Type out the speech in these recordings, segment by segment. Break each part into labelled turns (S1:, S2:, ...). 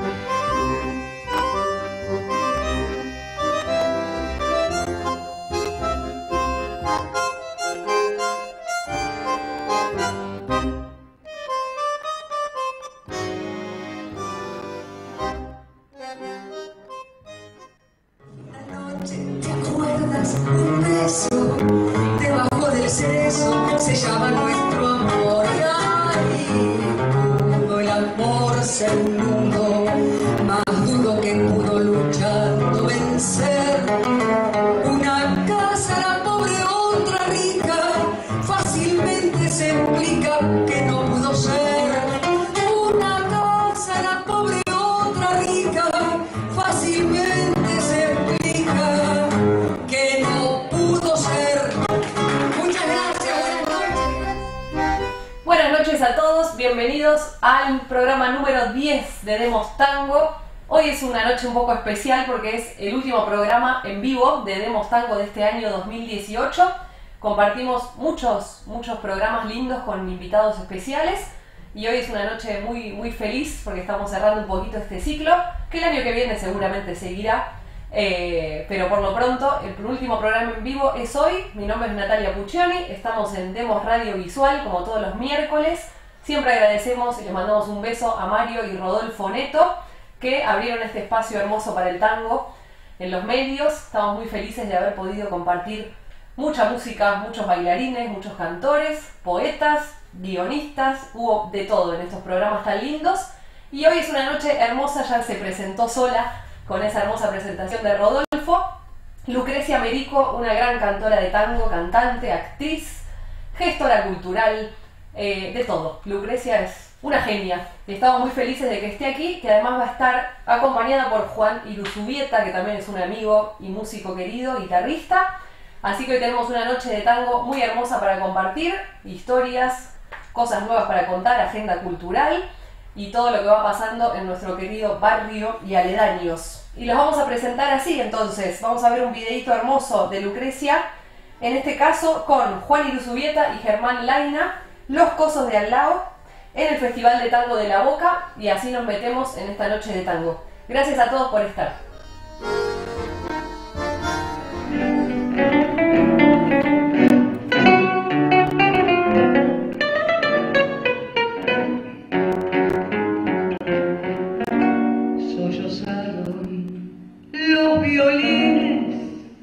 S1: Un beso debajo del cerezo se llama nuestro amor. Y ahí pudo el amor ser un mundo más duro que pudo luchando vencer. Una casa la pobre, otra rica, fácilmente se explica que no pudo ser. Una casa la pobre, otra rica, fácilmente se explica que no pudo ser. Muchas gracias, buenas noches.
S2: Buenas noches a todos, bienvenidos al programa número 10 de Demos Tango. Hoy es una noche un poco especial porque es el último programa en vivo de Demos Tango de este año 2018. Compartimos muchos programas lindos con invitados especiales y hoy es una noche muy feliz porque estamos cerrando un poquito este ciclo, que el año que viene seguramente seguirá. Pero por lo pronto el penúltimo programa en vivo es hoy. Mi nombre es Natalia Puccioni, estamos en Demos Radio Visual como todos los miércoles. Siempre agradecemos y les mandamos un beso a Mario y Rodolfo Neto, que abrieron este espacio hermoso para el tango en los medios. Estamos muy felices de haber podido compartir mucha música, muchos bailarines, muchos cantores, poetas, guionistas, hubo de todo en estos programas tan lindos. Y hoy es una noche hermosa, ya se presentó sola con esa hermosa presentación de Rodolfo. Lucrecia Merico, una gran cantora de tango, cantante, actriz, gestora cultural, de todo. Lucrecia es una genia y estamos muy felices de que esté aquí, que además va a estar acompañada por Juan Iruzubieta, que también es un amigo y músico querido, guitarrista. Así que hoy tenemos una noche de tango muy hermosa para compartir, historias, cosas nuevas para contar, agenda cultural y todo lo que va pasando en nuestro querido barrio y aledaños. Y los vamos a presentar así entonces. Vamos a ver un videíto hermoso de Lucrecia, en este caso con Juan Iruzubieta y Germán Laina, Los Cosos de Al Lao, en el Festival de Tango de la Boca, y así nos metemos en esta noche de tango. Gracias a todos por estar.
S1: Los violines,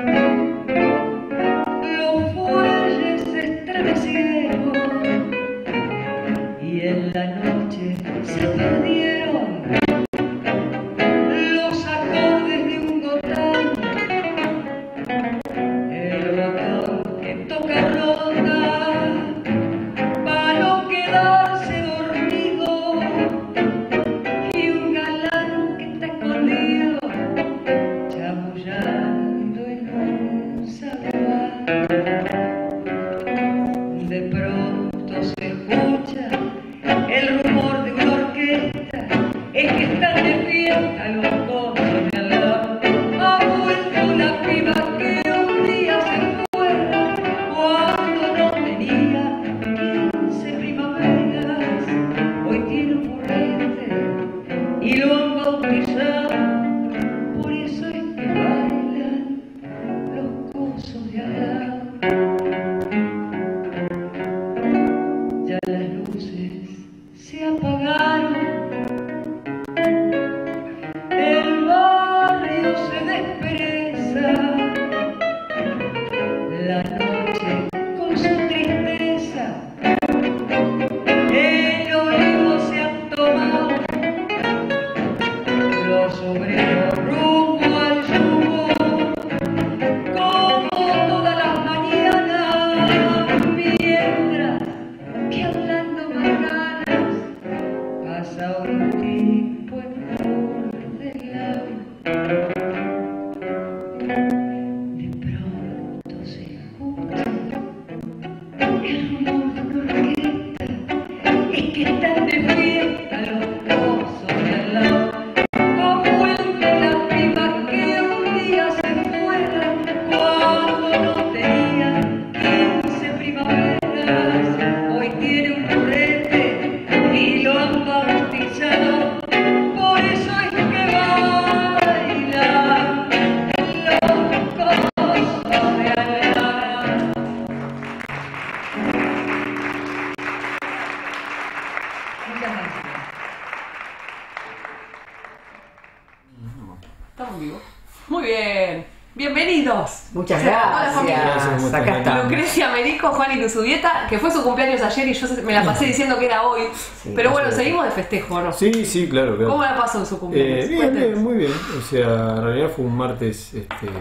S1: los fuelles se estremecieron y en la noche se perdieron los acordes de un gotán, el botón que toca ronda para no quedarse dormido y un galán que está escondido chamullando en un zaguán. De pronto se escucha el rumor de una orquesta, es que están de fiesta los cosos de Al Lao. Ha vuelto la piba que un día se fuera cuando no tenía 15 primaveras. Hoy tiene un corriente y lo han bautizado. Por eso es que bailan los cosos de Al Lao. Ya las luces se apagaron, el barrio se despereza, la noche con su tristeza, el olivo se ha tomado, los obreros rumbo al yugo, como todas las mañanas, mientras que hablando más ganas pasa un tipo en flor de Lao. De pronto se escucha el rumor de una orquesta, es que están de fiesta los cosos de Al Lao. Ha vuelto
S2: Estamos en vivo. Muy bien. Bienvenidos.
S3: Muchas
S2: Hola,
S3: gracias.
S2: familia.
S3: Acá estamos.
S2: Lucrecia Merico, Juan y Luzubieta, que fue su cumpleaños ayer y yo me la pasé diciendo que era hoy.
S3: Sí,
S2: pero bueno,
S4: sí.
S2: seguimos de festejo, ¿no?
S4: Sí, sí, claro.
S2: ¿Cómo la pasó en su cumpleaños?
S4: Bien,
S2: Cuéntenos.
S4: bien, muy bien. O sea, en realidad fue un martes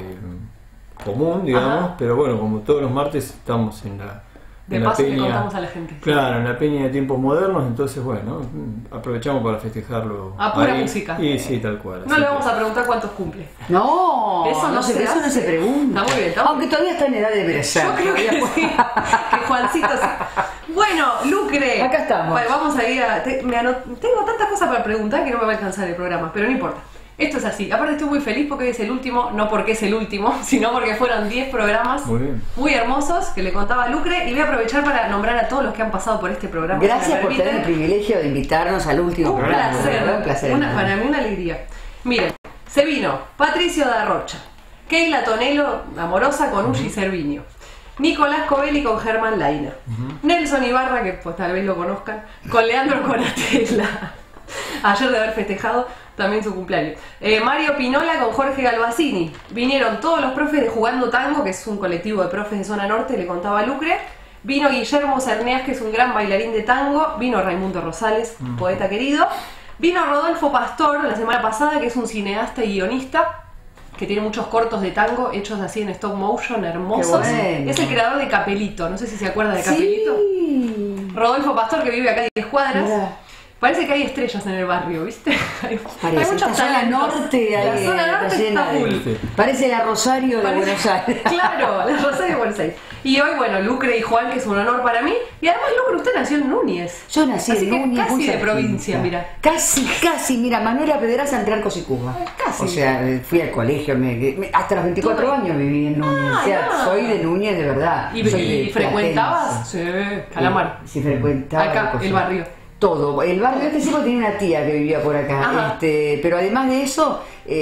S4: común, digamos,
S2: Ajá.
S4: pero bueno, como todos los martes estamos en la,
S2: De
S4: en la
S2: paso que
S4: peña.
S2: contamos a la gente.
S4: Claro, en la peña de tiempos modernos, entonces bueno, aprovechamos para festejarlo.
S2: A pura
S4: ahí.
S2: música.
S4: Y sí, tal cual.
S2: No
S4: así
S2: le
S4: que-
S2: vamos a preguntar cuántos cumple.
S3: No,
S2: Eso no se
S3: eso no
S2: hace.
S3: se pregunta.
S2: Está muy bien, está muy
S3: Aunque todavía está en edad de brecer.
S2: Yo creo que sí, que Juancito sí. Bueno, Lucre.
S3: Acá estamos.
S2: Vale, vamos a ir a... Tengo tantas cosas para preguntar que no me va a alcanzar el programa, pero no importa. Esto es así. Aparte estoy muy feliz porque hoy es el último, no porque es el último, sino porque fueron 10 programas
S4: Muy bien.
S2: muy hermosos que le contaba a Lucre y voy a aprovechar para nombrar a todos los que han pasado por este programa. si
S3: Gracias
S2: me
S3: por tener el
S2: permiten.
S3: privilegio de invitarnos al último
S2: Un
S3: programa.
S2: placer,
S3: ¿verdad? Un placer.
S2: para mí una alegría. Miren, se vino Patricio da Rocha, Keila Tonelo, amorosa con Ugi Cerviño, Nicolás Covelli con Germán Laina, Nelson Ibarra, que pues tal vez lo conozcan, con Leandro Conatella, ayer de haber festejado también su cumpleaños, Mario Pinola con Jorge Galvacini. Vinieron todos los profes de Jugando Tango, que es un colectivo de profes de Zona Norte, le contaba a Lucre. Vino Guillermo Cerneas, que es un gran bailarín de tango. Vino Raimundo Rosales, poeta querido. Vino Rodolfo Pastor la semana pasada, que es un cineasta y guionista que tiene muchos cortos de tango hechos así en stop motion, hermosos.
S3: Qué bueno.
S2: Es el creador de Capelito, no sé si se acuerda de Capelito.
S3: Sí.
S2: Rodolfo Pastor, que vive acá a 10 cuadras.
S3: Mirá.
S2: Parece que hay estrellas en el barrio, ¿viste? Hay
S3: Parece.
S2: muchos
S3: Esta zona
S2: talentos.
S3: norte,
S2: La
S3: ahí,
S2: zona
S3: está
S2: norte
S3: llena
S2: está
S3: de-
S2: full.
S4: Sí.
S3: Parece la Rosario de
S2: Parece-
S3: Buenos Aires.
S2: Claro, la Rosario de Buenos Aires. Y hoy, bueno, Lucre y Juan, que es un honor para mí. Y además, Lucre, usted nació en Núñez.
S3: Yo nací
S2: Así
S3: en
S2: que
S3: Núñez,
S2: casi
S3: muy
S2: de
S3: cerquita.
S2: provincia, mira.
S3: Casi, mira, Manuela Pedraza entre Arcos y Cuba.
S2: Casi.
S3: O sea, fui al colegio, hasta los 24
S2: Todo.
S3: años viví en Núñez.
S2: Ah,
S3: o sea,
S2: ya.
S3: soy de Núñez de verdad.
S2: ¿Y,
S3: Soy
S2: y
S3: de
S2: frecuentabas?
S3: Platense.
S2: Sí, Calamar.
S3: Sí, frecuentaba.
S2: Acá,
S3: cosas.
S2: el barrio.
S3: Todo. El barrio sí porque tenía una tía que vivía por acá.
S2: Ajá.
S3: Pero además de eso,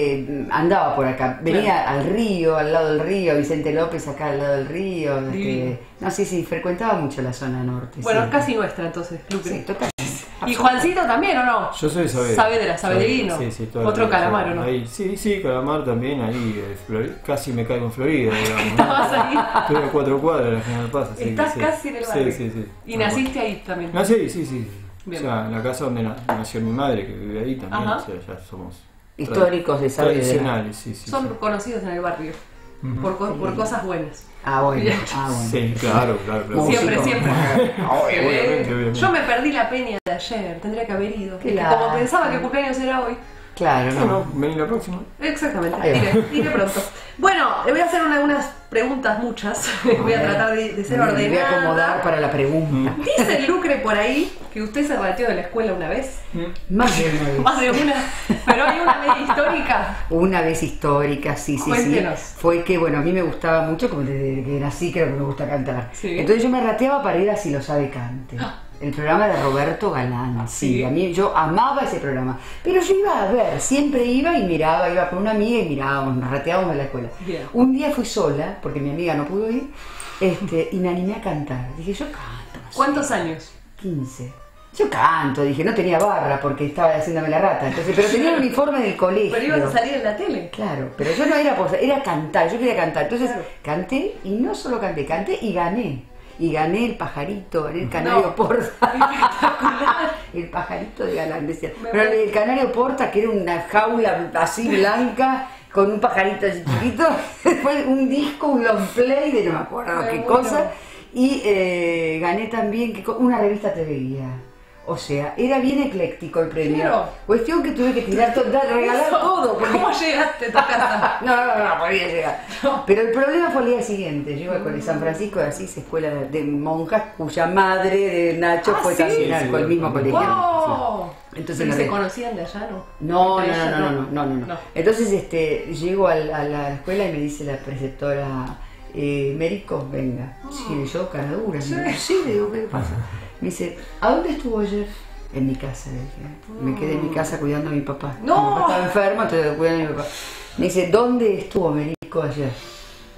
S3: andaba por acá. Venía al río, al lado del río, Vicente López acá al lado del río.
S2: Divino.
S3: No, sí, frecuentaba mucho la zona norte.
S2: Bueno,
S3: sí.
S2: casi nuestra entonces, Lucre.
S3: Sí, total.
S2: ¿Y Juancito también o no?
S4: Yo soy de Saavedra.
S2: Saavedra, saavedrano.
S4: Sí, toda la
S2: Otro
S4: vida.
S2: Calamar, ¿o no?
S4: Ahí, sí, Calamar también, ahí, casi me caigo en Florida, digamos.
S2: Estabas ahí.
S4: Estoy a 4 cuadras de la General Paz. así que
S2: Estás
S4: sí.
S2: casi en el barrio.
S4: Sí.
S2: ¿Y naciste ahí también?
S4: Nací, sí.
S2: Bien.
S4: O sea, en la casa donde nació mi madre, que vive ahí también,
S2: Ajá.
S4: o sea, ya somos
S3: Históricos de Saavedra.
S4: tradicionales, sí.
S2: Son conocidos en el barrio por cosas buenas.
S3: Ah, bueno.
S2: Bien.
S4: Sí, claro.
S2: Siempre.
S4: Obviamente.
S2: Yo me perdí la peña de ayer, tendría que haber ido.
S3: Qué
S2: Es que como
S3: lástima.
S2: pensaba que el cumpleaños era hoy.
S3: Claro, no.
S4: Bueno, vení la próxima.
S2: Exactamente,
S3: Ahí va.
S2: iré pronto. Bueno, le voy a hacer unas preguntas, muchas. Voy a tratar de ser
S3: Me voy a acomodar
S2: ordenada.
S3: para la pregunta.
S2: Dice el Lucre por ahí que usted se batió de la escuela una vez.
S3: Más de una vez.
S2: Más de una. Pero hay una media histórica.
S3: Una vez histórica, sí.
S2: Cuéntenos.
S3: Fue que, bueno, a mí me gustaba mucho, como desde que nací creo que me gusta cantar.
S2: Sí.
S3: Entonces yo me rateaba para ir a Si lo sabe cante. El programa de Roberto Galán. Sí,
S2: Sí.
S3: a mí yo amaba ese programa. Pero yo iba a ver, siempre iba y miraba, iba con una amiga y mirábamos, nos rateábamos en la escuela.
S2: Bien.
S3: Un día fui sola, porque mi amiga no pudo ir, y me animé a cantar. Dije, yo canto. no sé.
S2: ¿Cuántos años?
S3: 15. Yo canto, dije, no tenía barra porque estaba haciéndome la rata. Entonces, pero tenía el uniforme del colegio.
S2: Pero ibas a salir en la tele.
S3: Claro, pero yo no era por era cantar, yo quería cantar. Entonces
S2: Claro.
S3: canté y no solo canté y gané. Y gané el pajarito, gané el canario
S2: No.
S3: porta.
S2: Espectacular.
S3: El pajarito de Galán, decía.
S2: Me
S3: Pero
S2: muero.
S3: el canario porta, que era una jaula así blanca, con un pajarito así chiquito. Después un disco, un long play de no me acuerdo
S2: Me
S3: qué
S2: muero.
S3: cosa. Y gané también una revista te veía. O sea, era bien ecléctico el premio.
S2: Claro.
S3: Cuestión que tuve que tirar todo, regalar
S2: Eso.
S3: todo. Porque...
S2: ¿Cómo llegaste a tu casa?
S3: No podía llegar. Pero el problema fue el día siguiente. Yo iba con el San Francisco de Asís, escuela de monjas, cuya madre de Nacho
S2: Ah,
S3: fue
S2: ¿sí?
S3: también al el mismo colegio.
S2: ¡Wow!
S3: Sí. Entonces
S2: ¿Pero
S3: me
S2: se
S3: re-
S2: conocían de allá, no?
S3: No.
S2: Entre ellos,
S3: No. Entonces llego a la escuela y me dice la preceptora, Merico, venga. Sí, yo cara dura.
S2: Sí.
S3: Sí, le digo, ¿qué le pasa? Me dice, ¿a dónde estuvo ayer? En mi casa, le dije. Me quedé en mi casa cuidando a mi papá.
S2: No.
S3: Mi papá estaba enfermo, entonces cuidando a mi papá. Me dice, ¿dónde estuvo Merico ayer?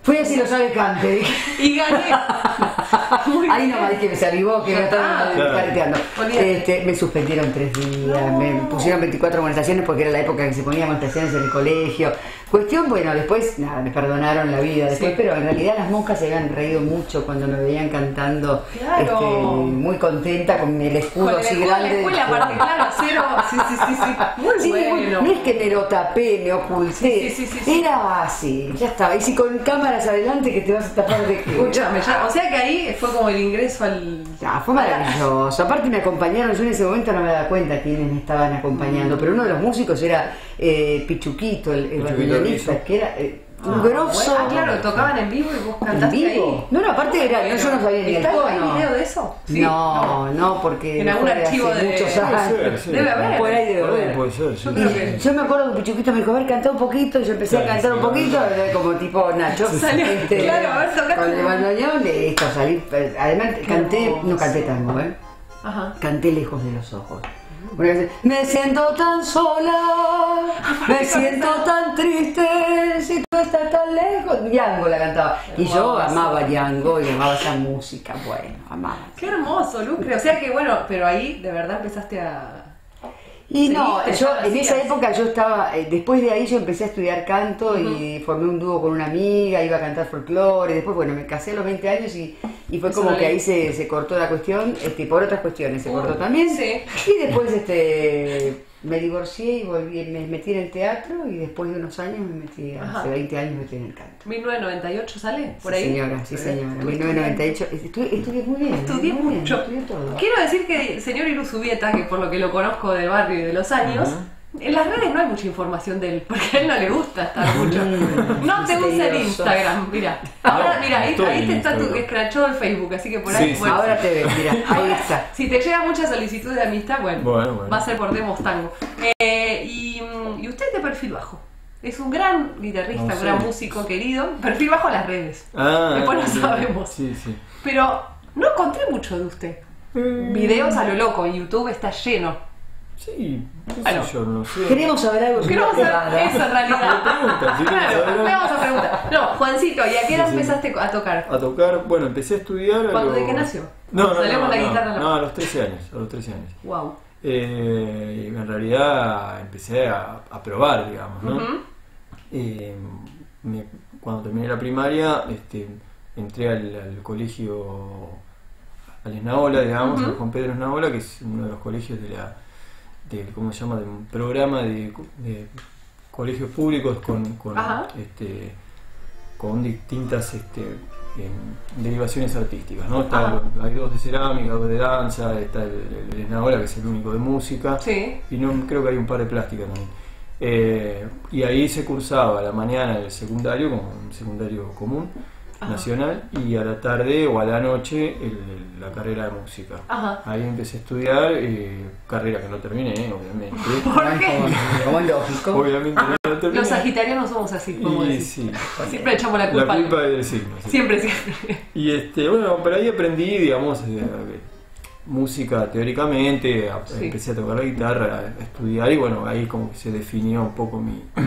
S3: Fui así lo sabe cante, dije.
S2: Y gané. Muy
S3: Ahí
S2: bien.
S3: nomás dije que se avivó, que no estaba
S4: Claro.
S3: careteando.
S2: Olvídate.
S3: Me suspendieron 3 días, me pusieron 24 amonestaciones porque era la época que se ponían amonestaciones en el colegio. Cuestión, bueno, después, nada, me perdonaron la vida después,
S2: Sí.
S3: pero en realidad las monjas se habían reído mucho cuando me veían cantando,
S2: Claro.
S3: muy contenta con el escudo
S2: Con el
S3: así
S2: escudo de la
S3: grande.
S2: escuela, aparte, claro, cero. Sí. Muy
S3: Sí,
S2: bueno.
S3: no es que me lo tapé, me oculté,
S2: Sí.
S3: era así, ya estaba. Y si con cámaras adelante que te vas a tapar de qué.
S2: Escúchame, o sea que ahí fue como el ingreso al...
S3: Fue maravilloso. Aparte me acompañaron, yo en ese momento no me daba cuenta quiénes me estaban acompañando, pero uno de los músicos era Pichuquito, el
S4: Pichuquito
S3: bandoneonista,
S4: Rizzo.
S3: que era un grosso.
S2: claro, tocaban en vivo y vos
S3: ¿En
S2: cantaste
S3: vivo?
S2: ahí.
S3: No, aparte era, yo no sabía ni el
S2: ¿Está ¿Hay
S3: tono.
S2: video de eso? Sí,
S3: No, porque
S2: En algún
S3: fue hace
S2: archivo de-
S3: muchos
S2: Puede
S3: años.
S4: Puede ser.
S2: Debe haber.
S3: Por ahí debe
S4: Por ahí
S3: haber.
S4: puede ser, sí.
S2: Yo creo que-
S3: Yo me acuerdo que Pichuquito me dijo, a ver, cantá un poquito, y yo empecé a
S4: Claro,
S3: cantar un
S4: sí,
S3: poquito, era como tipo Nacho.
S2: Salió, claro, a ver, tocaste.
S3: con el bandoneón, listo, salí. Además canté,
S2: hermoso.
S3: no canté tango,
S2: Ajá.
S3: canté Lejos de los ojos. Una canción, me siento tan sola, me siento tan triste, si tú estás tan lejos. Django la cantaba. Y yo
S2: Hermoso.
S3: amaba Django y amaba esa música, bueno, amaba.
S2: Qué hermoso, Lucre. O sea que bueno, pero ahí de verdad empezaste a...
S3: Y no,
S2: ¿Seguiste?
S3: yo
S2: ¿Ya lo
S3: en esa
S2: hacías?
S3: época yo estaba, después de ahí yo empecé a estudiar canto y formé un dúo con una amiga, iba a cantar folclore, después bueno, me casé a los 20 años y fue
S2: Eso
S3: como
S2: lo
S3: que
S2: leí.
S3: ahí se cortó la cuestión, por otras cuestiones se cortó también.
S2: sí.
S3: Y después me divorcié y me metí en el teatro y después de unos años me metí,
S2: Ajá.
S3: hace 20 años me metí en el canto.
S2: 1998 sale, por
S3: Sí,
S2: ahí.
S3: señora, sí señora, 1998, estudié muy bien.
S2: Estudié
S3: muy bien,
S2: mucho.
S3: estudié todo.
S2: Quiero decir que el señor Iruzubieta, que por lo que lo conozco del barrio y de los años, en las redes no hay mucha información de él, porque a él no le gusta estar mucho. No te gusta el
S3: misterioso.
S2: Instagram, mira. Ahora, mira, ahí
S4: estoy
S2: te
S4: en
S2: está tu
S4: Instagram.
S2: escrachado el Facebook, así que por ahí
S4: Sí,
S2: bueno,
S3: Ahora te ves, mira, ahí está.
S2: si te llega mucha solicitud de amistad, bueno,
S4: Bueno.
S2: va a ser por Demos Tango. Y usted de perfil bajo. Es un gran guitarrista,
S4: No
S2: un
S4: sé.
S2: gran músico querido. Perfil bajo en las redes. Después lo
S4: bien.
S2: sabemos.
S4: Sí.
S2: Pero no encontré mucho de usted. Videos a lo loco, en YouTube está lleno.
S4: Sí, qué sé
S2: Bueno.
S4: yo, no sé.
S3: Queremos saber algo
S2: Queremos
S3: sobre
S2: saber eso en realidad.
S4: Pregunta, sí,
S2: Claro,
S4: queremos saber.
S2: le vamos a preguntar. No, Juancito, ¿y a qué edad
S4: Sí, sí.
S2: empezaste a tocar?
S4: A tocar, bueno, empecé a estudiar.
S2: ¿De qué nació?
S4: No,
S2: Salió con la guitarra en la
S4: no, a los 13 años. A los 13 años.
S2: Wow.
S4: Y en realidad empecé a probar, digamos, ¿no? Cuando terminé la primaria, entré al colegio, al Esnaola, digamos, al Juan Pedro Esnaola, que es uno de los colegios ¿cómo se llama? De un programa de colegios públicos
S2: Ajá.
S4: con distintas derivaciones artísticas, ¿no?
S2: Ajá.
S4: Hay 2 de cerámica, 2 de danza, está el Esnaola, que es el único de música,
S2: Sí.
S4: y creo que hay un par de plástica también. Y ahí se cursaba a la mañana el secundario, como un secundario común, nacional, y a la tarde o a la noche la carrera de música.
S2: Ajá.
S4: Ahí empecé a estudiar, carrera que no terminé, obviamente.
S2: ¿Por qué?
S3: Como es lógico.
S4: Obviamente no la terminé.
S2: Los sagitarianos somos así, como
S4: Y
S2: decir.
S4: sí,
S2: Siempre echamos la culpa.
S4: la culpa
S2: al-
S4: del signo. Sí.
S2: Siempre.
S4: Y bueno, por ahí aprendí, digamos, música teóricamente,
S2: Sí.
S4: empecé a tocar la guitarra, a estudiar, y bueno, ahí como que se definió un poco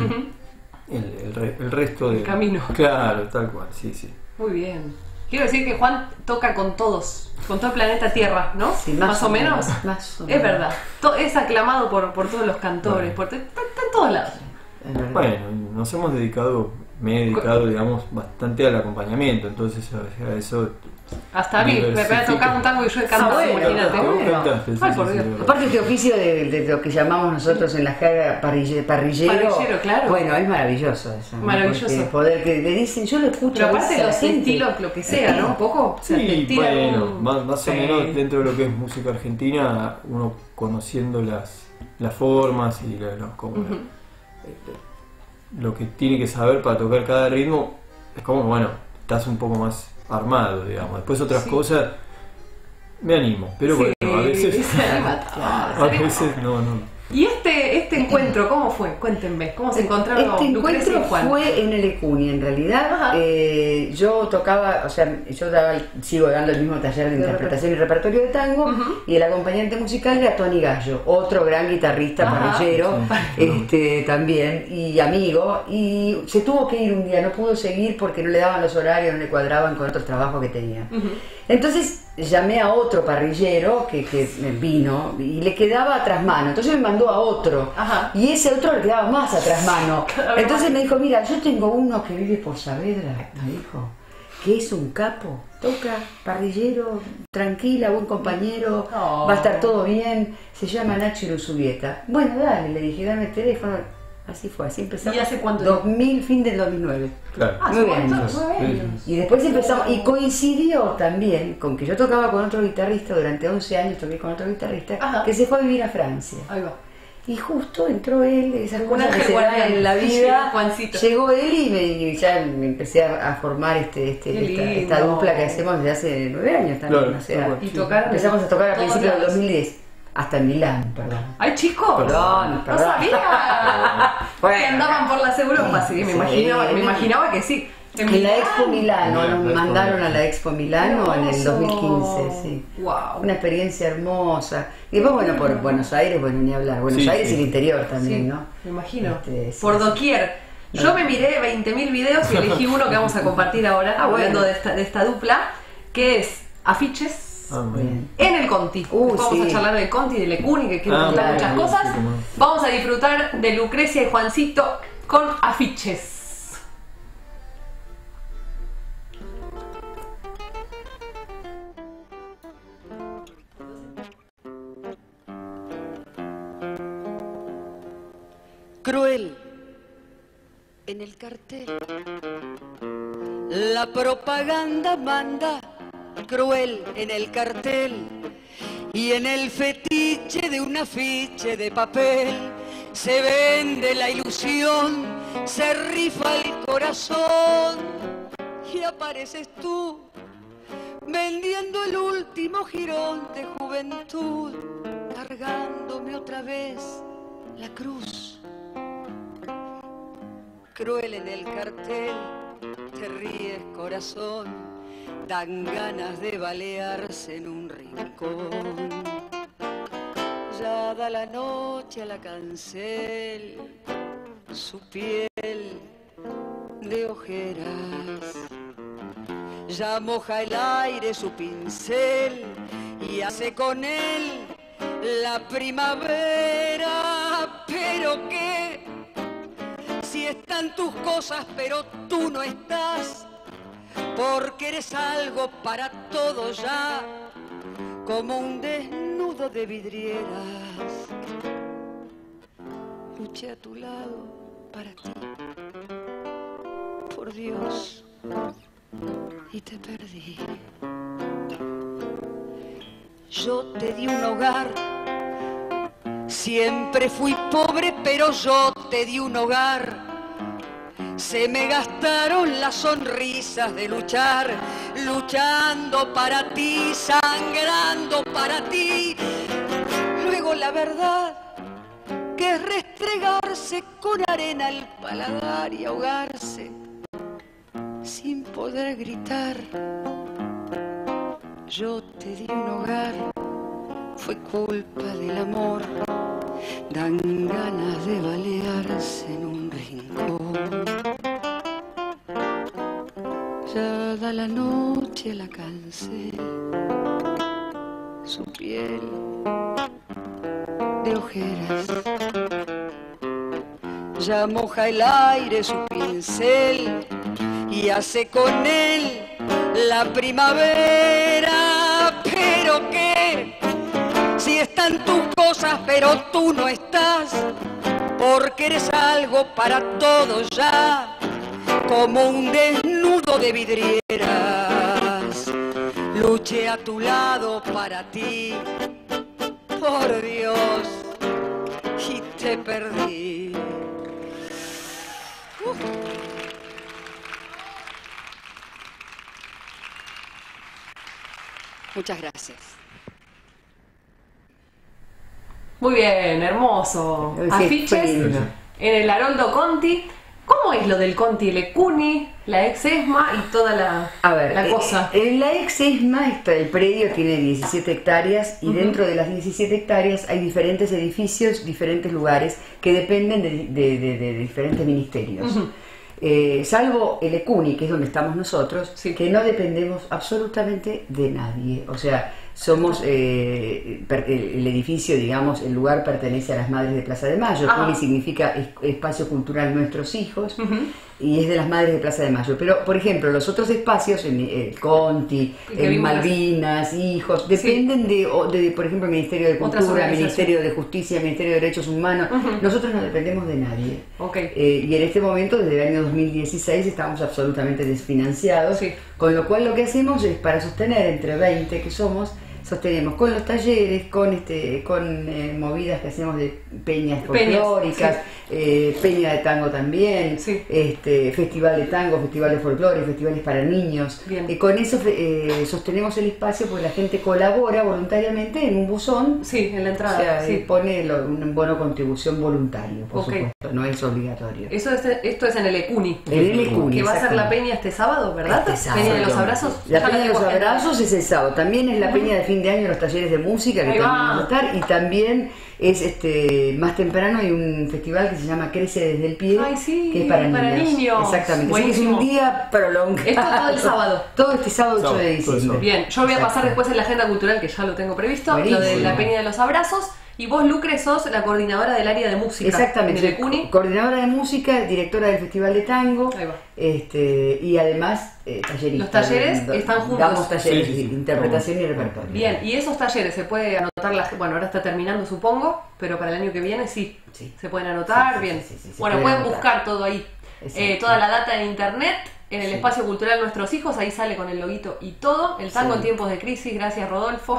S4: el resto del
S2: camino.
S4: Claro, tal cual, sí.
S2: Muy bien. Quiero decir que Juan toca con todos, con todo el planeta Tierra, ¿no?
S3: Sí,
S2: más o menos.
S3: Más o
S2: Es
S3: menos.
S2: verdad. Es aclamado por todos los cantores, está en todos lados.
S3: Es verdad.
S4: Bueno, me he dedicado, digamos, bastante al acompañamiento, entonces a eso...
S2: Hasta a mí, me
S4: Diversifica.
S2: ha tocado un tango y yo he cantado,
S3: bueno,
S2: imagínate.
S3: bueno.
S4: Vos cantaste, sí,
S2: Ay,
S4: sí,
S2: por
S4: sí,
S2: Dios.
S4: de verdad.
S3: Aparte este oficio de lo que llamamos nosotros en la jerga parrillero,
S2: Parrillero, claro.
S3: bueno, es maravilloso eso, ¿no?
S2: Maravilloso.
S3: Porque poder que le dicen, yo lo escucho
S2: Pero
S3: a
S2: aparte
S3: veces a la
S2: los
S3: gente.
S2: estilos, lo que sea, ¿no? Un poco. Se te
S4: Sí,
S2: estiran
S4: bueno,
S2: un-
S4: más
S2: Sí.
S4: o menos dentro de lo que es música argentina, uno conociendo las formas y lo que tiene que saber para tocar cada ritmo, es como, bueno, estás un poco más armado, digamos. Después otras
S2: Sí.
S4: cosas me animo, pero bueno, a veces
S2: se anima todo.
S4: a veces no.
S2: ¿Y este encuentro cómo fue? Cuéntenme, ¿cómo se encontraron
S3: Este
S2: Lucrecia
S3: encuentro
S2: y Juan?
S3: fue en el ECUNI, en realidad.
S2: Ajá.
S3: Yo tocaba, o sea, sigo dando el mismo taller de interpretación y repertorio de tango, y el acompañante musical era Tony Gallo, otro gran guitarrista,
S2: Ajá.
S3: parrillero, también, y amigo, y se tuvo que ir un día, no pudo seguir porque no le daban los horarios, no le cuadraban con otros trabajos que tenía. Entonces llamé a otro parrillero que vino y le quedaba a trasmano, entonces me mandó a otro.
S2: Ajá.
S3: Y ese otro le quedaba más a trasmano. Entonces me dijo, mira, yo tengo uno que vive por Saavedra, me dijo, que es un capo, toca, parrillero, tranquila, buen compañero,
S2: Oh.
S3: va a estar todo bien, se llama Nacho Iruzubieta. Bueno, dale, le dije, dame el teléfono. Así fue, así empezamos.
S2: ¿Y hace cuánto?
S3: 2000, fin del 2009.
S4: Claro.
S2: Ah,
S3: 9
S2: ¿cuánto?
S3: años.
S2: 9 años.
S3: Y después empezamos, y coincidió también con que yo tocaba con otro guitarrista, durante 11 años toqué con otro guitarrista,
S2: Ajá.
S3: que se fue a vivir a Francia.
S2: Ahí va.
S3: Y justo entró él, esas
S2: Un
S3: cosas que
S2: ángel
S3: se dan
S2: guardián.
S3: en la
S2: Sí,
S3: vida,
S2: Juancito.
S3: llegó él y ya me empecé a formar esta
S2: lindo.
S3: dupla que hacemos desde hace 9 años también.
S4: Claro,
S3: O sea,
S4: bueno.
S2: Y tocaron
S3: empezamos a tocar a
S2: todos
S3: principios del
S2: lados.
S3: 2010, hasta en Milán, perdón.
S2: ¡Ay, chicos!
S3: Perdón.
S2: ¡No sabía!
S3: Bueno.
S2: Que andaban por las Europas, sí, me imaginaba que sí.
S3: En la Expo Milano,
S4: Milán,
S3: nos
S4: la Expo
S3: mandaron
S4: Milán.
S3: a la Expo Milano en el
S2: Hermoso.
S3: 2015, sí.
S2: Wow.
S3: Una experiencia hermosa. Y después, bueno, por Buenos Aires, bueno, ni hablar. Buenos
S4: Sí,
S3: Aires
S4: sí.
S3: y el interior también,
S2: Sí,
S3: ¿no?
S2: me imagino.
S3: Sí,
S2: Por
S3: sí.
S2: doquier. Yo me miré 20.000 videos y elegí uno que vamos a compartir ahora, hablando
S3: bueno.
S2: de esta dupla, que es afiches
S4: Ah,
S3: Muy
S4: bueno.
S3: bien.
S2: en el Conti. Vamos
S3: sí.
S2: a charlar del Conti, del Ecuni, que quiero
S4: Ah,
S2: contar
S3: claro,
S2: muchas
S3: sí,
S2: cosas.
S4: cómo no.
S2: Vamos a disfrutar de Lucrecia y Juancito con afiches.
S5: Cruel en el cartel. La propaganda manda cruel en el cartel y en el fetiche de un afiche de papel se vende la ilusión, se rifa el corazón y apareces tú vendiendo el último jirón de juventud, cargándome otra vez la cruz. Cruel en el cartel, te ríes corazón, dan ganas de balearse en un rincón. Ya da la noche a la cancel, su piel de ojeras. Ya moja el aire su pincel y hace con él la primavera. Pero qué, si están tus cosas pero tú no estás, porque eres algo para todos ya, como un desnudo de vidrieras. Luché a tu lado para ti, por Dios, y te perdí. Yo te di un hogar, siempre fui pobre, pero yo te di un hogar. Se me gastaron las sonrisas de luchar, luchando para ti, sangrando para ti. Luego la verdad, que es restregarse con arena al paladar y ahogarse sin poder gritar. Yo te di un hogar, fue culpa del amor. Dan ganas de balearse en un rincón. Ya da la noche la cancel, su piel de ojeras. Ya moja el aire su pincel y hace con él la primavera. Pero qué, si están tus cosas pero tú no estás, porque eres algo para todos ya, como un desnudo de vidrieras. Luché a tu lado para ti, por Dios, y te perdí. Muchas gracias.
S2: Muy bien, hermoso.
S3: Sí,
S2: Afiches
S3: fue lindo.
S2: en el Haroldo Conti. ¿Cómo es lo del Conti Lecuni, la ex ESMA y toda la cosa?
S3: En la ex ESMA el predio tiene 17 hectáreas y dentro de las 17 hectáreas hay diferentes edificios, diferentes lugares que dependen de diferentes ministerios. Salvo el Ecuni, que es donde estamos nosotros,
S2: Sí.
S3: que no dependemos absolutamente de nadie. O sea, somos el edificio, digamos, el lugar pertenece a las Madres de Plaza de Mayo.
S2: Ajá.
S3: Ecuni significa espacio cultural Nuestros Hijos, y es de las Madres de Plaza de Mayo. Pero, por ejemplo, los otros espacios, el Conti,
S2: Que
S3: el
S2: vimos
S3: Malvinas, Hijos, dependen de, por ejemplo, el Ministerio de
S2: Otras
S3: Cultura,
S2: organizaciones.
S3: Ministerio de Justicia, Ministerio de Derechos Humanos. Nosotros no dependemos de nadie.
S2: Ok.
S3: Y en este momento, desde el año 2016, estamos absolutamente desfinanciados,
S2: Sí.
S3: con lo cual lo que hacemos es, para sostener entre 20 que somos, sostenemos con los talleres, con movidas que hacemos de peñas folclóricas, peña de tango también,
S2: Sí.
S3: festival de tango, festival de folclore, festivales para niños.
S2: Bien.
S3: Y con eso sostenemos el espacio porque la gente colabora voluntariamente en un buzón.
S2: Sí, en la
S3: O
S2: entrada.
S3: sea,
S2: sí.
S3: pone un bono contribución voluntario, por
S2: Ok.
S3: supuesto, no es obligatorio.
S2: Esto es en el Ecuni.
S3: En el Ecuni,
S2: Que va a ser la
S3: exactamente.
S2: peña este sábado, ¿verdad?
S3: Este sábado.
S2: Peña de los abrazos.
S3: La
S2: Ya
S3: Peña de los
S2: tengo agendada.
S3: Abrazos es el sábado. También es la Peña de fin de año, los talleres de música que
S2: Ahí
S3: también
S2: va.
S3: van a estar. Y también es más temprano hay un festival que se llama Crece desde el pie,
S2: Ay, sí,
S3: que es para niños. Exactamente. Así que es un
S2: Buenísimo.
S3: día prolongado.
S2: Esto todo el sábado.
S3: Todo este sábado 8 de
S4: Todo el
S3: diciembre.
S4: sábado.
S2: Bien, yo voy a pasar
S3: Exacto.
S2: después en la agenda cultural, que ya lo tengo previsto,
S3: Buenísimo.
S2: lo de la Peña de los Abrazos. Y vos, Lucre, sos la coordinadora del área de música.
S3: Exactamente,
S2: En el Ecuni.
S3: coordinadora de música, directora del Festival de Tango,
S2: Ahí va.
S3: y además tallerista.
S2: Los talleres están juntos.
S3: Damos talleres
S4: Sí, sí,
S3: de
S4: sí.
S3: interpretación y repertorio.
S2: Bien, y esos talleres se puede anotar, bueno, ahora está terminando supongo, pero para el año que viene sí,
S3: Sí.
S2: se pueden anotar,
S3: Sí, sí,
S2: bien.
S3: sí, sí, se
S2: Bueno,
S3: pueden
S2: pueden
S3: anotar.
S2: buscar todo ahí,
S3: Exacto.
S2: toda la data en internet, en el
S3: Sí.
S2: espacio cultural Nuestros Hijos, ahí sale con el loguito y todo, el tango
S3: Sí.
S2: en tiempos de crisis, gracias Rodolfo.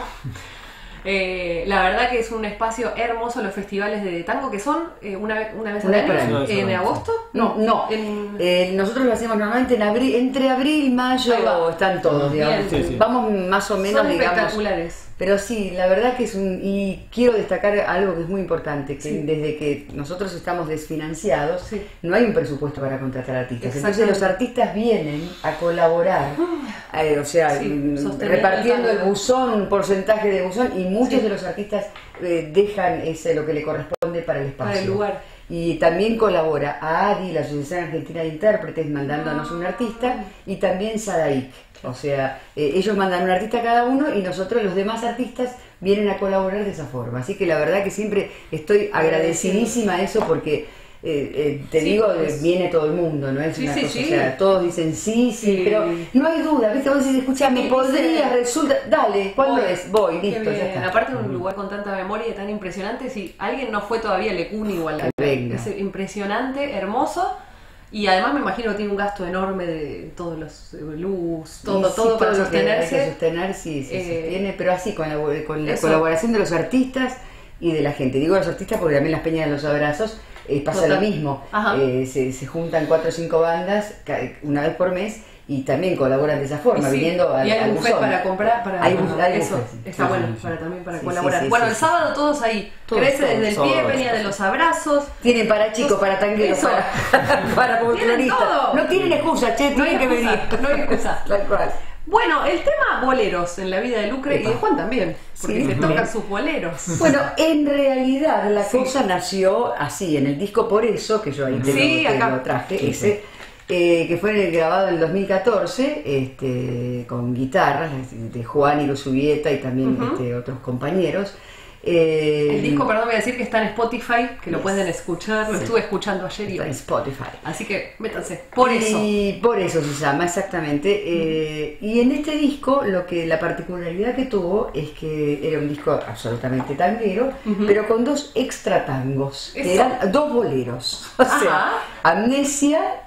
S2: La verdad que es un espacio hermoso los festivales de tango que son una vez al
S3: Una vez por
S2: año,
S3: año.
S2: en agosto.
S3: No. Nosotros lo hacemos normalmente en abril, entre abril y mayo
S2: Ahí va.
S3: están todos, digamos.
S2: Bien.
S4: Sí, sí.
S3: Vamos más o menos,
S2: Son
S3: digamos.
S2: espectaculares.
S3: Pero sí, la verdad que y quiero destacar algo que es muy importante, que
S2: Sí.
S3: desde que nosotros estamos desfinanciados,
S2: Sí.
S3: no hay un presupuesto para contratar artistas. Entonces
S2: Exactamente.
S3: los artistas vienen a colaborar, o sea,
S2: Sí, sosteniendo
S3: repartiendo
S2: el
S3: el
S2: tango.
S3: buzón, un porcentaje de buzón, y muchos
S2: Sí.
S3: de los artistas dejan lo que le corresponde para el espacio.
S2: Para el lugar.
S3: Y también colabora a ADI, la Asociación Argentina de Intérpretes, mandándonos un artista, y también SADAIC. O sea, ellos mandan un artista cada uno y nosotros, los demás artistas, vienen a colaborar de esa forma. Así que la verdad que siempre estoy agradecidísima a eso porque, te
S2: Sí,
S3: digo,
S2: pues.
S3: viene todo el mundo, ¿no es
S2: Sí,
S3: una
S2: sí,
S3: cosa?
S2: sí.
S3: O sea, todos dicen sí,
S2: Sí.
S3: pero no hay duda, ¿viste? Vos decís, escuchame,
S2: Sí,
S3: podría,
S2: dice-
S3: resulta, dale, ¿cuándo
S2: Voy.
S3: es? Voy,
S2: Qué
S3: listo, ya
S2: bien.
S3: está.
S2: Aparte en un lugar con tanta memoria y tan impresionante, si alguien no fue todavía al Ecuni igual,
S3: Que venga.
S2: es impresionante, hermoso, y además me imagino que tiene un gasto enorme de todos los luz, todo,
S3: Y sí,
S2: todo para
S3: lo que hay que
S2: sostenerse.
S3: sostener, sí, se
S2: Eh,
S3: sostiene, pero así con la
S2: eso.
S3: colaboración de los artistas y de la gente. Digo los artistas porque también las peñas de los abrazos pasa
S2: Total.
S3: lo mismo.
S2: Ajá.
S3: Se juntan 4 o 5 bandas una vez por mes y también colaboran de esa forma,
S2: Y sí,
S3: viniendo al
S2: y hay
S3: al
S2: buffet
S3: buzón.
S2: para comprar,
S3: Hay buffet,
S2: eso,
S3: sí.
S2: está
S3: Sí,
S2: bueno,
S3: sí, sí.
S2: para también para
S3: Sí,
S2: colaborar.
S3: sí,
S2: Bueno,
S3: sí,
S2: el
S3: sí.
S2: sábado todos ahí,
S3: Todos,
S2: crece
S3: todos,
S2: desde el
S4: todos.
S2: pie, Peña de los Abrazos.
S3: Tienen para chicos, para tangueros,
S2: Eso.
S3: para folcloristas.
S2: todo.
S3: No tienen excusa, che,
S2: No hay
S3: tienen que venir.
S2: excusa, no hay excusa.
S3: Tal cual.
S2: Bueno, el tema boleros en la vida de Lucre y de Juan también, porque
S3: Sí.
S2: se tocan sus boleros.
S3: Bueno, en realidad la cosa nació así, en el disco Por Eso, que yo ahí te,
S2: Sí,
S3: lo, te
S2: acá.
S3: lo traje,
S4: Sí,
S3: ese, que fue grabado en el 2014, con guitarras de Juan y Luzubieta y también otros compañeros.
S2: El disco, perdón, voy a decir que está en Spotify, que lo
S3: Yes.
S2: pueden escuchar, lo
S3: Sí.
S2: estuve escuchando ayer y
S3: Está
S2: hoy.
S3: en Spotify.
S2: Así que métanse, por eso.
S3: Y por eso se llama, exactamente. Y en este disco, la particularidad que tuvo es que era un disco absolutamente tanguero, pero con 2 extra tangos, que
S2: Eso.
S3: eran 2 boleros. O
S2: Ajá.
S3: sea, Amnesia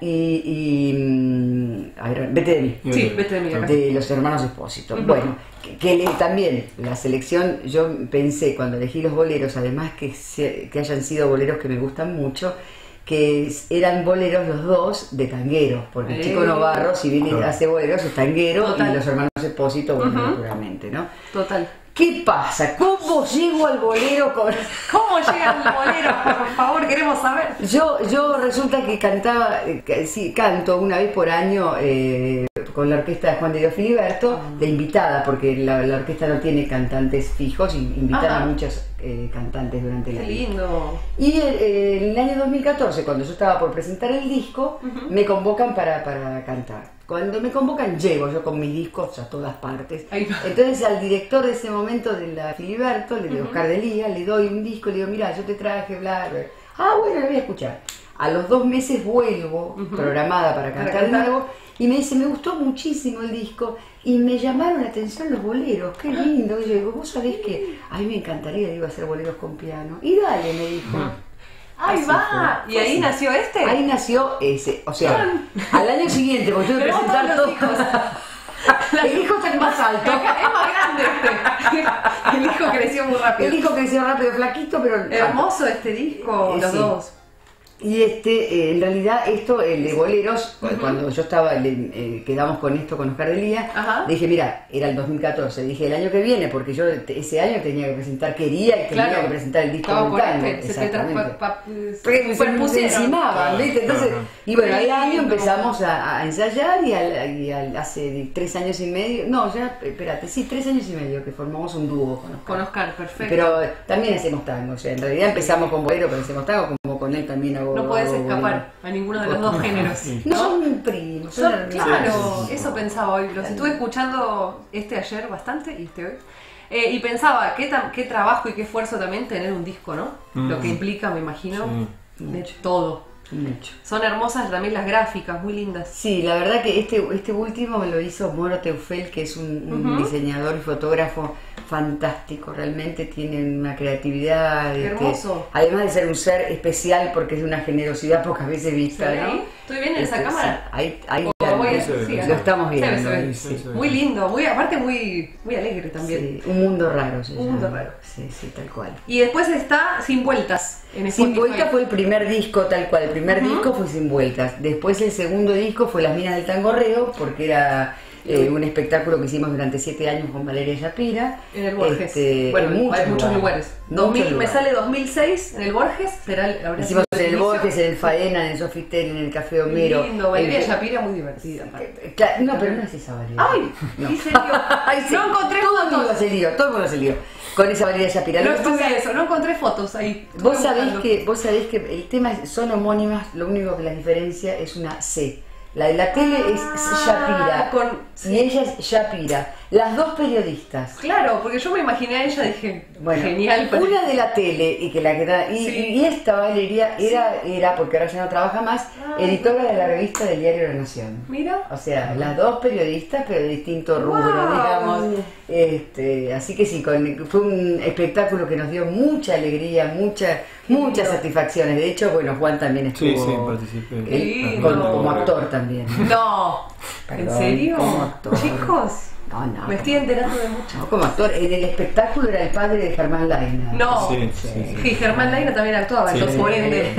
S3: a ver, Vete de mí.
S2: Sí, vete de mí acá.
S3: De los hermanos Espósito. Bueno, también la selección, yo pensé cuando elegí los boleros, además que hayan sido boleros que me gustan mucho, que eran boleros los dos de tangueros, porque el Chico Novarro, si bien hace boleros, es tanguero,
S2: Total.
S3: y los hermanos Espósito, bueno, naturalmente, ¿no?
S2: Total.
S3: ¿Qué pasa? ¿Cómo llego al bolero con...?
S2: ¿Cómo llega el bolero? Por favor, queremos saber.
S3: Yo resulta que cantaba, sí, canto una vez por año con la orquesta de Juan de Dios Filiberto, de invitada, porque la orquesta no tiene cantantes fijos, invitan a muchos cantantes durante el
S2: Qué
S3: año.
S2: lindo.
S3: Y en el año 2014, cuando yo estaba por presentar el disco, me convocan para cantar. Cuando me convocan, llego yo con mis discos a todas partes.
S2: Ahí va.
S3: Entonces al director de ese momento de la Filiberto, de Oscar de Lía, le doy un disco y le digo, mira, yo te traje, bla, bla. Ah, bueno, lo voy a escuchar. A los 2 meses vuelvo, programada para cantar de nuevo, y me dice, me gustó muchísimo el disco, y me llamaron la atención los boleros, qué lindo. Y yo digo, vos sabés que a mí me encantaría, digo, hacer boleros con piano. Y dale, me dijo.
S2: Ahí
S3: Así
S2: va.
S3: fue.
S2: ¿Y ahí
S3: Así.
S2: nació este?
S3: Ahí nació ese, o sea, al año siguiente, porque yo tuve que
S2: Tenemos
S3: presentar
S2: todos
S3: todo.
S2: los hijos.
S3: El hijo está más alto.
S2: Es más grande este. El hijo creció muy rápido.
S3: El hijo creció rápido, flaquito, pero
S2: Hermoso este disco, los
S3: sí.
S2: dos.
S3: Y en realidad esto, el de boleros, cuando yo estaba, quedamos con esto con Oscar de Lía,
S2: Ajá.
S3: dije, mira, era el 2014, dije el año que viene, porque yo ese año tenía que presentar, quería y tenía que presentar el disco
S2: Estaba
S3: del
S2: por
S3: tango,
S2: este, se te
S3: exactamente.
S2: se
S3: Se
S2: superpusieron.
S3: encimaban, ¿viste? Entonces, y bueno,
S2: Qué
S3: al año
S2: lindo.
S3: empezamos a ensayar y hace 3 años y medio, no, ya, espérate, sí, 3 años y medio que formamos un dúo con Oscar.
S2: Con Oscar, perfecto.
S3: Pero también hacemos tango, o sea, en realidad empezamos con bolero, pero hacemos tango, como con él también hago.
S2: No puedes
S3: hago
S2: escapar
S3: bolero.
S2: a ninguno de los dos géneros.
S3: No son primos, son hermanos.
S2: Claro, eso pensaba hoy. Los estuve escuchando este ayer bastante y este hoy. Y pensaba, qué trabajo y qué esfuerzo también tener un disco, ¿no? Lo que implica, me imagino, de todo.
S3: Mucho.
S2: Son hermosas también las gráficas, muy lindas.
S3: Sí, la verdad que este último me lo hizo Moro Teufel, que es un diseñador y fotógrafo fantástico, realmente tiene una creatividad.
S2: Hermoso.
S3: Además de ser un ser especial porque es de una generosidad pocas veces vista,
S2: ¿Se ve
S3: ¿no?
S2: ahí? ¿Estoy bien en esa cámara?
S3: Sí, ahí
S2: O voy a-
S4: se ve.
S2: sí,
S3: lo
S2: acá.
S3: estamos
S2: Se ve,
S3: viendo.
S2: se ve.
S3: Ahí, sí.
S2: Muy lindo, aparte muy alegre también.
S3: Sí, un mundo raro.
S2: Un mundo raro.
S3: Sí, sí, tal cual.
S2: Y después está Sin Vueltas. En
S3: Sin
S2: Spotify.
S3: Vueltas fue el primer disco, tal cual. El primer disco fue Sin Vueltas. Después el segundo disco fue Las Minas del Tangorreo, porque era un espectáculo que hicimos durante 7 años con Valeria Yapira.
S2: En el Borges.
S3: En
S2: Hay muchos lugares. 2000, me
S3: lugares.
S2: sale 2006 en el Borges. Habrá
S3: Hicimos
S2: sido
S3: en el
S2: inicio.
S3: Borges, en el Faena, en el Sofitel, en el Café Homero.
S2: Lindo, Valeria
S3: El-
S2: Shapira muy divertida. aparte.
S3: No, pero no es esa Valeria.
S2: ¡Ay!
S3: No.
S2: ¿En serio?
S3: Ay, sí.
S2: No encontré
S3: Todo el mundo
S2: fotos.
S3: se lió, todo el mundo se lió con esa Valeria Yapira.
S2: No
S3: Lo que pasa
S2: estuve eso, no encontré fotos ahí.
S3: Vos
S2: Estuve buscando.
S3: vos sabés que el tema son homónimas, lo único que las diferencia es una C. La de la tele es Shapira y ella es Shapira. Las dos periodistas.
S2: Claro, porque yo me imaginé a ella, dije,
S3: Bueno,
S2: genial. pero-
S3: una de la tele y que la que da,
S2: Sí.
S3: y esta Valeria era, porque ahora ya no trabaja más, editora de la revista del diario La Nación.
S2: Mira.
S3: O sea, las dos periodistas, pero de distinto rubro,
S2: Wow.
S3: digamos. Así que sí, fue un espectáculo que nos dio mucha alegría, muchas satisfacciones. De hecho, bueno, Juan también estuvo
S4: Sí, participé.
S2: Qué lindo.
S3: como actor también.
S2: No. ¿En
S3: Perdón,
S2: serio?
S3: como actor.
S2: Chicos,
S3: No,
S2: me estoy enterando de mucho.
S3: no, como actor. En el espectáculo era el padre de Germán Laina.
S2: No.
S4: Sí.
S2: Y Germán Laina también actuaba,
S4: Sí.
S2: entonces por ende.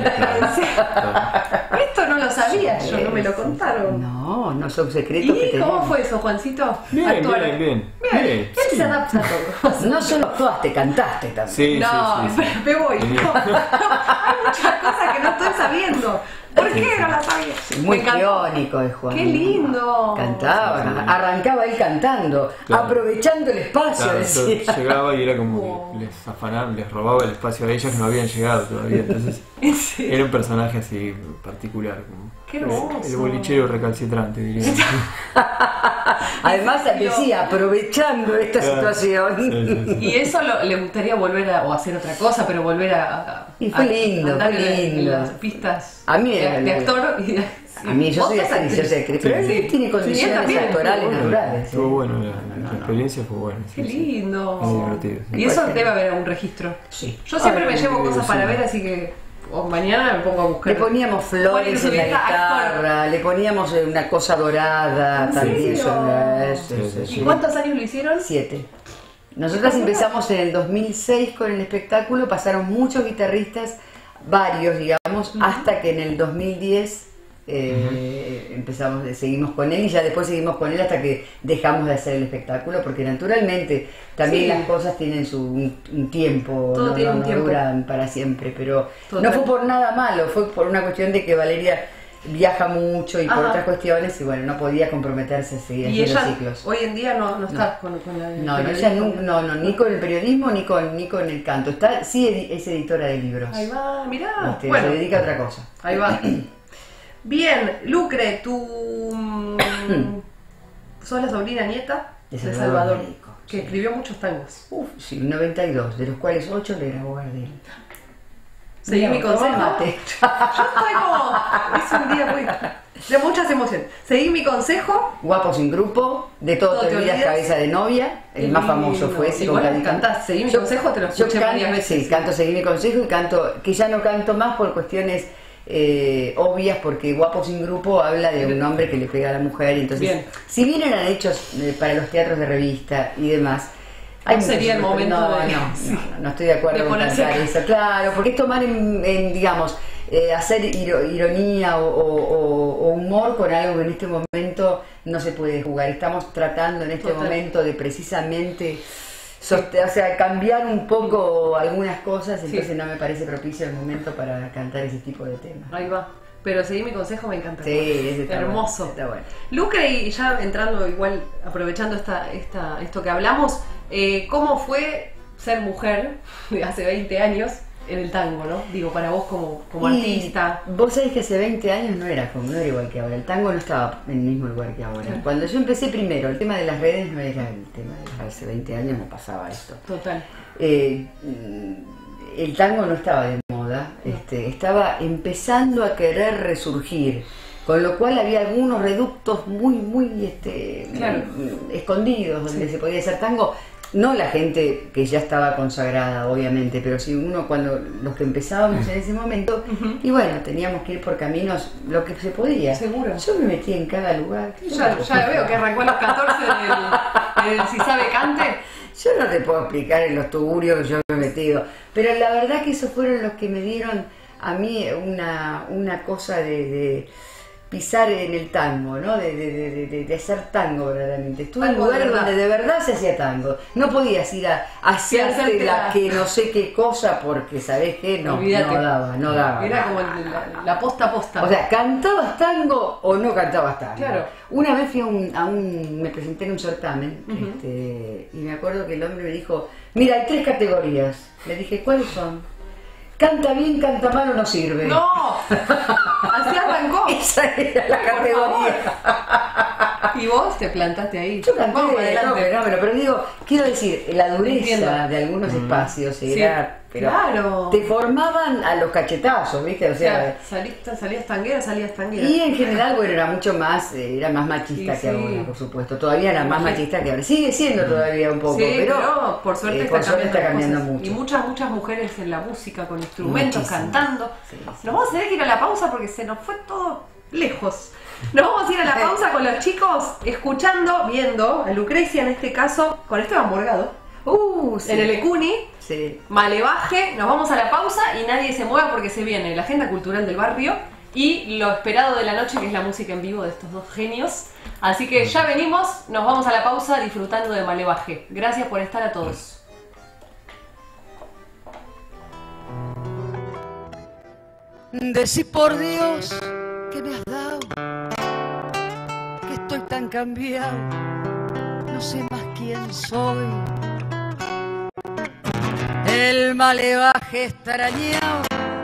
S4: Claro.
S2: Esto no lo sabía, yo no me lo contaron.
S3: No son secretos que
S2: ¿Y
S3: tenemos.
S2: cómo fue eso, Juancito?
S4: Bien,
S2: Actuar.
S4: bien.
S2: Él se adapta a todo.
S3: No solo actuaste, cantaste también.
S4: Sí,
S2: No,
S4: sí.
S2: me voy.
S4: Sí.
S2: No. Hay muchas cosas que no estoy sabiendo. ¿Por qué no las sabía?
S3: Muy
S2: Me encantó.
S3: irónico de Juan.
S2: Qué lindo.
S3: Cantaba, arrancaba él cantando,
S4: Claro.
S3: aprovechando el espacio,
S4: Claro, yo
S3: decía.
S4: llegaba y era como que les afanaban, les robaba el espacio a ellos que no habían llegado todavía. Entonces
S2: ¿En serio?
S4: era un personaje así particular. Como
S2: Qué hermoso.
S4: el bolichero recalcitrante, diría.
S3: Además decía, aprovechando esta
S4: Claro.
S3: situación.
S2: Y eso le gustaría volver a, o hacer otra cosa, pero volver
S3: Y fue lindo,
S2: andar
S3: fue
S2: en
S3: lindo.
S2: las pistas
S3: A mí
S2: de, de actor y de,
S3: A mí yo
S2: ¿Vos
S3: soy
S2: sos
S3: actriz, yo soy actriz, pero
S4: Sí.
S3: él tiene
S2: Sí,
S3: condiciones
S2: él también,
S3: actorales
S2: estuvo
S3: naturales.
S4: Estuvo bueno, la experiencia fue buena.
S2: Qué
S4: sí, sí.
S2: lindo.
S4: Muy divertido, sí.
S2: Y eso debe haber algún registro.
S3: Sí.
S2: Yo siempre me llevo cosas
S4: sí.
S2: para ver, así que mañana me pongo a buscar.
S3: Le poníamos flores en la guitarra, le poníamos una cosa dorada
S2: ¿En
S3: también.
S2: serio?
S3: Sí.
S2: ¿Y cuántos años lo hicieron?
S3: 7. Nosotras empezamos en el 2006 con el espectáculo, pasaron muchos guitarristas, varios digamos, hasta que en el 2010 seguimos con él y ya después seguimos con él hasta que dejamos de hacer el espectáculo, porque naturalmente también
S2: Sí.
S3: las cosas tienen un tiempo,
S2: Todo tiene un
S3: no
S2: tiempo.
S3: duran para siempre, pero
S2: Total.
S3: no fue por nada malo, fue por una cuestión de que Valeria viaja mucho y por
S2: Ajá.
S3: otras cuestiones y bueno, no podía comprometerse a seguir
S2: Y
S3: haciendo
S2: ella
S3: ciclos.
S2: hoy en día no está con la
S3: No, ella ni con el periodismo ni con el canto. Es editora de libros.
S2: Ahí va, mirá.
S3: Se
S2: Bueno,
S3: dedica a otra cosa.
S2: ahí va. Bien, Lucre, tú sos la sobrina nieta
S3: De
S2: de
S3: Salvador
S2: Salvador,
S3: Américo,
S2: que
S3: sí.
S2: escribió muchos tangos.
S3: Sí, 92, de los cuales 8 le grabó Gardel.
S2: Seguí mi consejo.
S3: Mate.
S2: Yo estoy como. Es un día muy. De muchas emociones. Seguí mi consejo.
S3: Guapo sin grupo, de todo te olvidas, cabeza de novia, el más famoso fue ese.
S2: Y
S3: con
S2: bueno,
S3: Cali Canta.
S2: cantás, seguí mi
S3: Yo-
S2: consejo, te lo
S3: yo
S2: escuché varias veces.
S3: Sí, canto Seguí mi consejo y canto, que ya no canto más por cuestiones obvias, porque Guapo sin grupo habla de un hombre que le pega a la mujer, y entonces,
S2: Bien.
S3: si bien eran hechos para los teatros de revista y demás,
S2: No sería el momento
S3: no estoy de acuerdo
S2: de
S3: con
S2: ponerse
S3: cantar eso, claro, porque es tomar digamos, hacer ironía o humor con algo que en este momento no se puede jugar. Estamos tratando en este
S2: Total.
S3: momento de precisamente cambiar un poco algunas cosas, entonces no me parece propicio el momento para cantar ese tipo de temas.
S2: Ahí va. Pero seguí mi consejo, me encanta.
S3: Sí, ese está
S2: Hermoso.
S3: bueno, está bueno.
S2: Lucre, y ya entrando igual, aprovechando esto que hablamos, ¿cómo fue ser mujer de hace 20 años en el tango, no? Digo, para vos como
S3: Y
S2: artista.
S3: vos sabés que hace 20 años no era igual que ahora. El tango no estaba en el mismo lugar que ahora.
S2: Claro.
S3: Cuando yo empecé primero, el tema de las redes no era el tema de hace 20 años, no pasaba esto.
S2: Total.
S3: El tango no estaba de moda, estaba empezando a querer resurgir, con lo cual había algunos reductos muy
S2: Claro.
S3: escondidos donde se podía hacer tango. No la gente que ya estaba consagrada, obviamente, pero sí los que empezábamos en ese momento, y bueno, teníamos que ir por caminos lo que se podía.
S2: Seguro.
S3: Yo me metí en cada lugar.
S2: Ya veo que arrancó a los 14 del Si Sabe Cante.
S3: Yo no te puedo explicar en los tuburios que yo me he metido, pero la verdad que esos fueron los que me dieron a mí una cosa de pisar en el tango, ¿no? De hacer tango verdaderamente. Estuve en
S2: Algo de
S3: lugares
S2: verdad.
S3: donde de verdad se hacía tango. No podías ir a hacerte
S2: hacerte
S3: la
S2: la-
S3: que no sé qué cosa porque, ¿sabés qué? No
S2: Olvídate.
S3: no daba.
S2: Era como la posta a posta.
S3: O sea, ¿cantabas tango o no cantabas tango?
S2: Claro.
S3: Una vez fui me presenté en un certamen, y me acuerdo que el hombre me dijo, mira, hay 3 categorías. Le dije, ¿cuáles son? Canta bien, canta mal o no sirve.
S2: ¡No! Así arrancó.
S3: Esa era la categoría.
S2: Y vos te plantaste ahí.
S3: Yo canté
S2: Vamos
S3: de
S2: adelante.
S3: fenómeno, pero digo, quiero decir, la dureza
S2: Entiendo.
S3: de algunos espacios
S2: Sí,
S3: era... Pero
S2: claro.
S3: te formaban a los cachetazos, ¿viste? O
S2: O
S3: sea,
S2: sea, salías tanguera.
S3: y en general, bueno, era más machista
S2: Sí,
S3: que
S2: sí.
S3: ahora, por supuesto. Todavía era más
S2: Imagino.
S3: machista que ahora. Sigue siendo todavía un poco,
S2: Sí,
S3: pero
S2: por suerte
S3: por suerte está cambiando
S2: las cosas.
S3: mucho.
S2: Y muchas mujeres en la música, con instrumentos,
S3: Muchísimo.
S2: cantando.
S3: Sí, sí.
S2: Nos vamos a tener que ir a la pausa porque se nos fue todo lejos. Nos vamos a ir a la pausa con los chicos, viendo a Lucrecia en este caso, con Esteban Morgado,
S3: Sí.
S2: en el Ecuni.
S3: Sí.
S2: Malevaje, nos vamos a la pausa y nadie se mueva porque se viene la agenda cultural del barrio y lo esperado de la noche, que es la música en vivo de estos dos genios. Así que ya venimos, nos vamos a la pausa disfrutando de Malevaje. Gracias por estar a todos.
S5: Decí por Dios que me has dado, que estoy tan cambiado, no sé más quién soy. El malevaje extrañado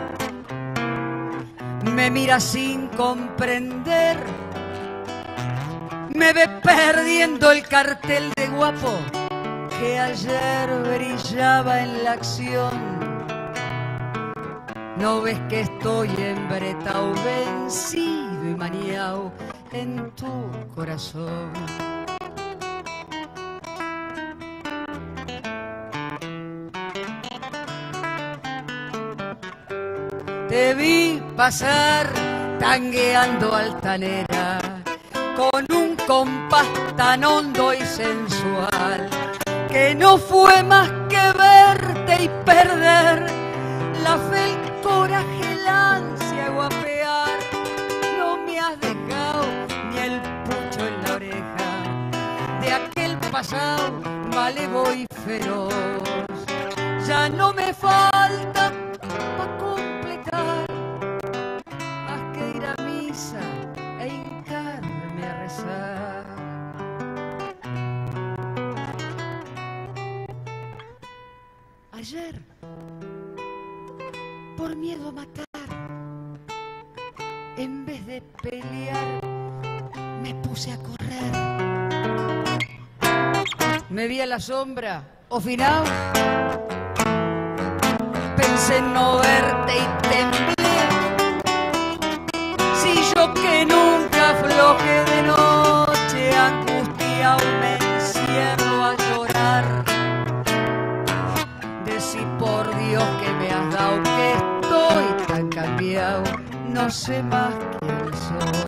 S5: me mira sin comprender, me ve perdiendo el cartel de guapo que ayer brillaba en la acción. ¿No ves que estoy embretao, vencido y maniao en tu corazón? Te vi pasar tangueando altanera con un compás tan hondo y sensual que no fue más que verte y perder la fe, el coraje, el ansia, guapear. No me pasado malevo y feroz. Ya no me falta para completar más que ir a misa e hincarme a rezar. Ayer, por miedo a matar, en vez de pelear, me puse a correr. Me vi a la sombra, ofinao. Pensé en no verte y temblé. Si yo que nunca afloje de noche, angustiado me encierro a llorar. Decí por Dios que me has dado, que estoy tan cambiado, no sé más quién soy.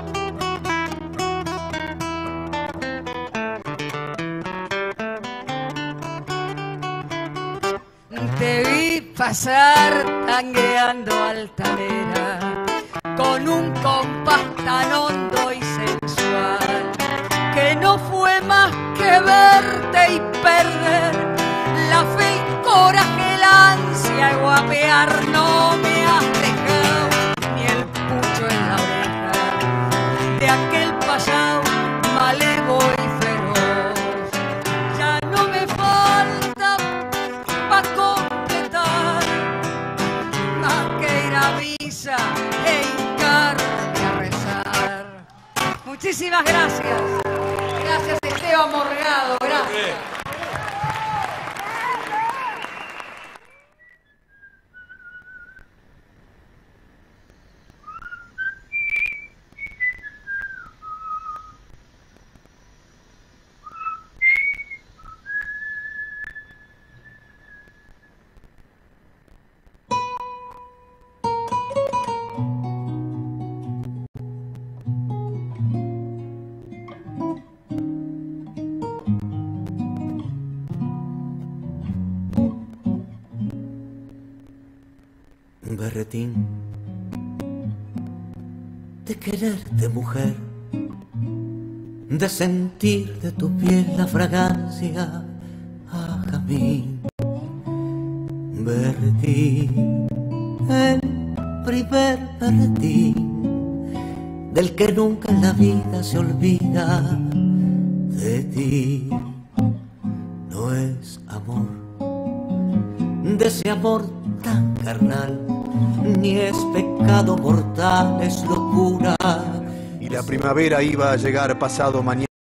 S5: Te vi pasar tangueando altanera, con un compás tan hondo y sensual, que no fue más que verte y perder la fe, el coraje, el ansia y guapear. No me has dejado ni el pucho en la oreja de aquel pasado malevo y feroz. Ya no me falta pa' completar más que ir a misa e hincarme a rezar. Muchísimas gracias. Gracias, Esteban Morgado. Gracias.
S6: Berretín de quererte, mujer, de sentir de tu piel la fragancia a jazmín. Berretín, el primer berretín, del que nunca en la vida se olvida de ti. No es amor, de ese amor tan carnal, ni es pecado mortal, es locura.
S7: Y la primavera iba a llegar pasado mañana.